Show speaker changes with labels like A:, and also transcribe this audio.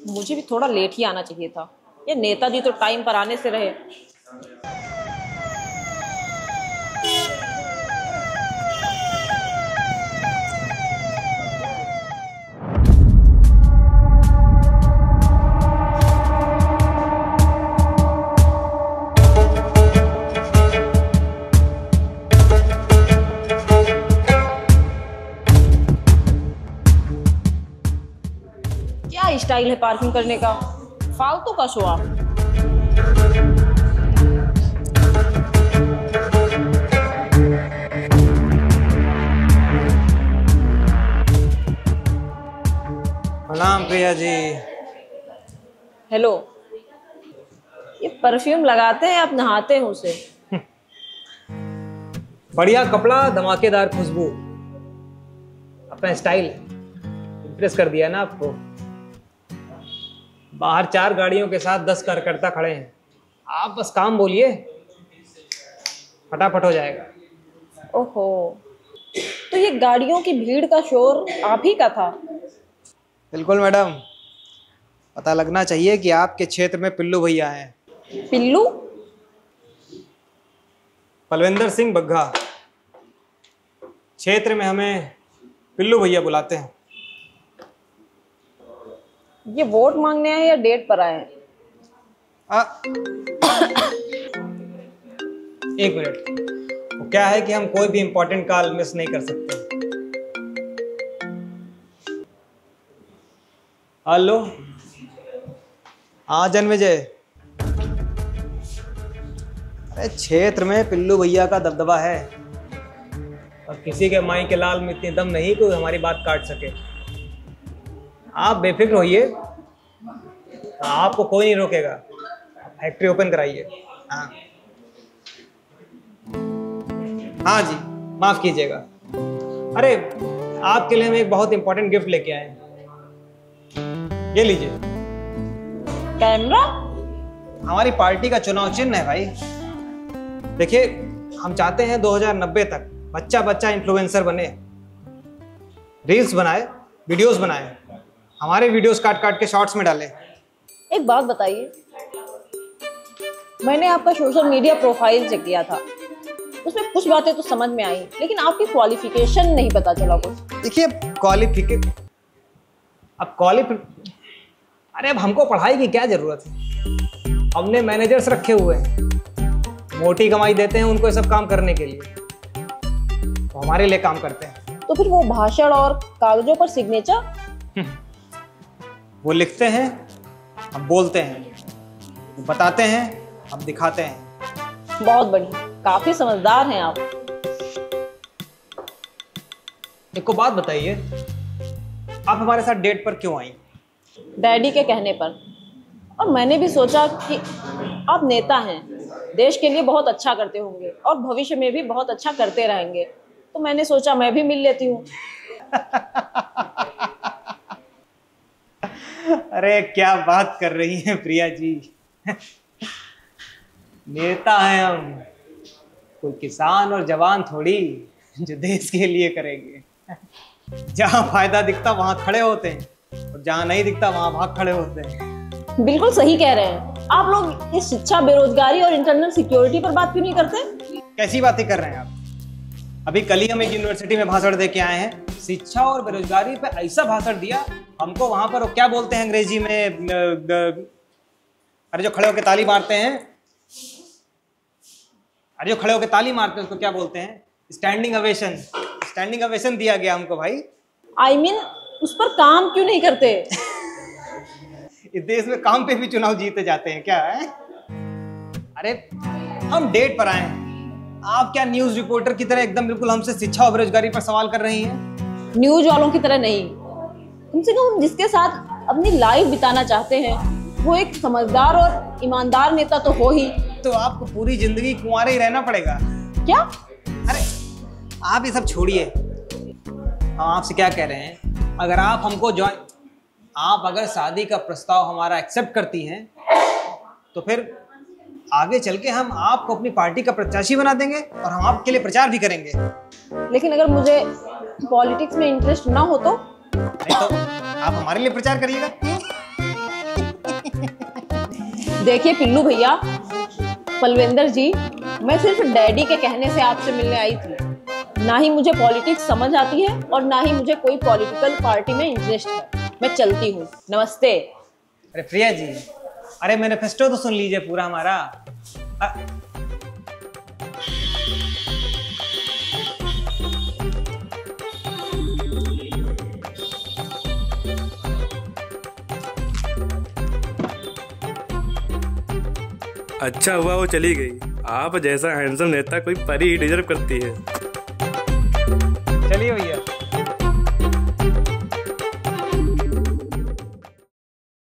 A: मुझे भी थोड़ा लेट ही आना चाहिए था। ये नेताजी तो टाइम पर आने से रहे। क्या स्टाइल है पार्किंग करने का, फालतू का शो ऑफ।
B: प्रणाम प्रिया जी।
A: हेलो, ये परफ्यूम लगाते हैं आप नहाते हैं उसे?
B: बढ़िया कपड़ा, धमाकेदार खुशबू, अपना स्टाइल इम्प्रेस कर दिया ना आपको। बाहर 4 गाड़ियों के साथ 10 कार्यकर्ता खड़े हैं, आप बस काम बोलिए, फटाफट हो जाएगा।
A: ओहो, तो ये गाड़ियों की भीड़ का शोर आप ही का था?
B: बिल्कुल मैडम, पता लगना चाहिए कि आपके क्षेत्र में पिल्लू भैया हैं।
A: पिल्लू?
B: पलविंदर सिंह बग्घा, क्षेत्र में हमें पिल्लू भैया बुलाते हैं।
A: ये वोट मांगने आए या डेट पर आए हैं?
B: एक मिनट, वो क्या है कि हम कोई भी इंपॉर्टेंट कॉल मिस नहीं कर सकते। हेलो, हाँ जन्मेजय। अरे क्षेत्र में पिल्लू भैया का दबदबा है और किसी के माई के लाल में इतनी दम नहीं कोई हमारी बात काट सके। आप बेफिक्र होइए, आपको कोई नहीं रोकेगा। फैक्ट्री ओपन कराइए। हाँ हाँ जी, माफ कीजिएगा। अरे आपके लिए हम एक बहुत इंपॉर्टेंट गिफ्ट लेके आए हैं, ये लीजिए।
A: कैमरा?
B: हमारी पार्टी का चुनाव चिन्ह है भाई। देखिए, हम चाहते हैं 2090 तक बच्चा बच्चा इन्फ्लुएंसर बने, रील्स बनाए, वीडियोस बनाए, हमारे वीडियोस काट काट के शॉर्ट्स में डालें।
A: एक बात बताइए, मैंने आपका सोशल मीडिया प्रोफाइल चेक किया था, उसमें कुछ बातें तो समझ में आई, लेकिन आपकी क्वालिफिकेशन नहीं पता चला कुछ।
B: देखिए अरे अब हमको पढ़ाई की क्या जरूरत है? हमने मैनेजर्स रखे हुए हैं, मोटी कमाई देते हैं उनको ये सब काम करने के लिए, तो हमारे लिए काम करते हैं।
A: तो फिर वो भाषण और कागजों पर सिग्नेचर?
B: वो लिखते हैं, हम बोलते हैं, वो बताते हैं, हम दिखाते हैं।
A: बहुत बढ़िया, काफी समझदार हैं आप।
B: एक को बात बताइए, आप हमारे साथ डेट पर क्यों आई?
A: डैडी के कहने पर, और मैंने भी सोचा कि आप नेता हैं, देश के लिए बहुत अच्छा करते होंगे और भविष्य में भी बहुत अच्छा करते रहेंगे, तो मैंने सोचा मैं भी मिल लेती हूँ।
B: अरे क्या बात कर रही हैं प्रिया जी। नेता हैं हम, कोई किसान और जवान थोड़ी जो देश के लिए करेंगे। जहां फायदा दिखता वहां खड़े होते हैं और जहां नहीं दिखता वहां भाग खड़े होते हैं।
A: बिल्कुल सही कह रहे हैं आप। लोग इस शिक्षा, बेरोजगारी और इंटरनल सिक्योरिटी पर बात क्यों नहीं करते?
B: कैसी बातें कर रहे हैं आप? अभी कल ही हम एक यूनिवर्सिटी में भाषण दे के आए हैं, शिक्षा और बेरोजगारी पे ऐसा भाषण दिया हमको। वहां पर वो क्या बोलते हैं अंग्रेजी में, अरे जो खड़े होकर ताली मारते हैं, उसको क्या बोलते हैं? Standing ovation. स्टैंडिंग ओवेशन दिया गया हमको भाई।
A: I mean, उस पर काम क्यों नहीं करते?
B: इस देश में काम पे भी चुनाव जीते जाते हैं क्या है? अरे हम डेट पर आए हैं, आप क्या न्यूज रिपोर्टर की तरह एकदम बिल्कुल हमसे शिक्षा और बेरोजगारी पर सवाल कर रही हैं?
A: न्यूज वालों की तरह नहीं, कम से कम जिसके साथ अपनी लाइफ बिताना चाहते हैं वो एक समझदार और ईमानदार नेता तो हो ही।
B: तो आपको पूरी जिंदगी कुंवारे ही रहना पड़ेगा
A: क्या?
B: अरे आप ये सब छोड़िए, हम आपसे क्या कह रहे हैं, अगर आप हमको आप अगर शादी का प्रस्ताव हमारा एक्सेप्ट करती हैं तो फिर आगे चल के हम आपको अपनी पार्टी का प्रत्याशी बना देंगे और हम आपके लिए प्रचार भी करेंगे।
A: लेकिन अगर मुझे पॉलिटिक्स में इंटरेस्ट ना हो तो?
B: नहीं तो आप हमारे लिए प्रचार करिएगा।
A: देखिए पिल्लू भैया, पलविंदर जी, मैं सिर्फ डैडी के कहने से आपसे मिलने आई थी। ना ही मुझे पॉलिटिक्स समझ आती है और ना ही मुझे कोई पॉलिटिकल पार्टी में इंटरेस्ट है। मैं चलती हूँ, नमस्ते।
B: अरे प्रिया जी, अरे मैनिफेस्टो तो सुन लीजिए पूरा हमारा।
C: अच्छा हुआ वो चली गई। आप जैसा हैंडसम नेता कोई परी ही डिजर्व करती है।
B: चलिए भैया।